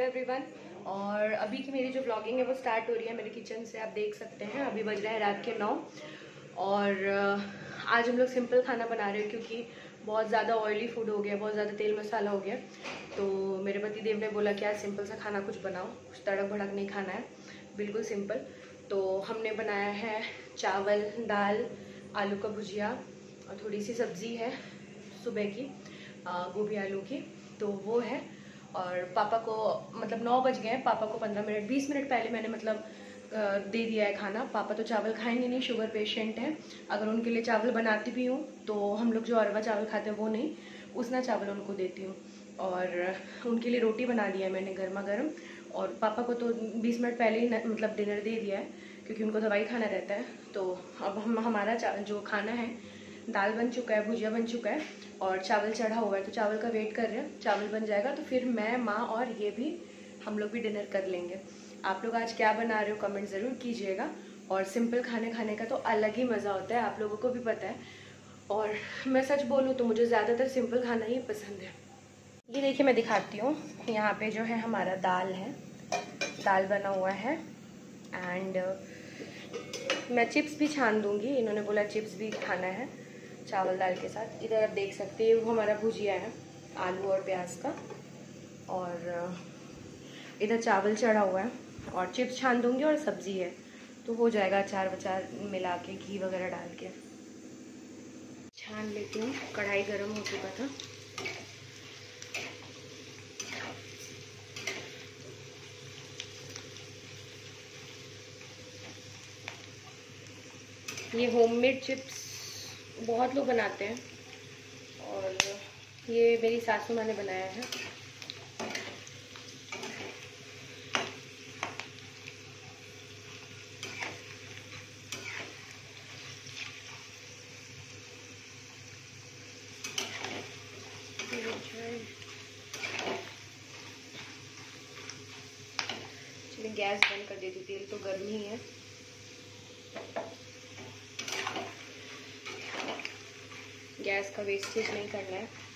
Everyone. और अभी की मेरी जो व्लॉगिंग है वो स्टार्ट हो रही है मेरे किचन से। आप देख सकते हैं अभी बज रहे हैं रात के 9। और आज हम लोग सिंपल खाना बना रहे हैं क्योंकि बहुत ज़्यादा ऑयली फूड हो गया, बहुत ज़्यादा तेल मसाला हो गया। तो मेरे पति देव ने बोला कि आज सिंपल सा खाना कुछ बनाओ, कुछ तड़क भड़क नहीं खाना है, बिल्कुल सिंपल। तो हमने बनाया है चावल, दाल, आलू का भुजिया और थोड़ी सी सब्ज़ी है सुबह की, गोभी आलू की, तो वो है। और पापा को मतलब 9 बज गए हैं, पापा को 15 मिनट 20 मिनट पहले मैंने मतलब दे दिया है खाना। पापा तो चावल खाएंगे नहीं, शुगर पेशेंट हैं। अगर उनके लिए चावल बनाती भी हूँ तो हम लोग जो अरवा चावल खाते हैं वो नहीं, उसना चावल उनको देती हूँ। और उनके लिए रोटी बना दिया है मैंने गर्मा गर्म। और पापा को तो 20 मिनट पहले ही मतलब डिनर दे दिया है क्योंकि उनको दवाई खाना रहता है। तो अब हमारा जो खाना है, दाल बन चुका है, भुजिया बन चुका है और चावल चढ़ा हुआ है, तो चावल का वेट कर रहे हैं। चावल बन जाएगा तो फिर मैं, माँ और ये भी हम लोग भी डिनर कर लेंगे। आप लोग आज क्या बना रहे हो कमेंट ज़रूर कीजिएगा। और सिंपल खाने खाने का तो अलग ही मज़ा होता है, आप लोगों को भी पता है। और मैं सच बोलूँ तो मुझे ज़्यादातर सिंपल खाना ही पसंद है। ये देखिए मैं दिखाती हूँ, यहाँ पे जो है हमारा दाल है, दाल बना हुआ है। एंड मैं चिप्स भी छान दूँगी, इन्होंने बोला चिप्स भी खाना है चावल दाल के साथ। इधर आप देख सकते हैं वो हमारा भुजिया है आलू और प्याज का। और इधर चावल चढ़ा हुआ है और चिप्स छान दूँगी और सब्ज़ी है, तो हो जाएगा अचार वचार मिला के, घी वगैरह डाल के। छान लेती हूँ, कढ़ाई गर्म हो चुका था। ये होममेड चिप्स बहुत लोग बनाते हैं और ये मेरी सासू माँ ने बनाया है। चलिए गैस बंद कर देती, तेल तो गर्म ही है। गैस का वेस्टेज नहीं करना है।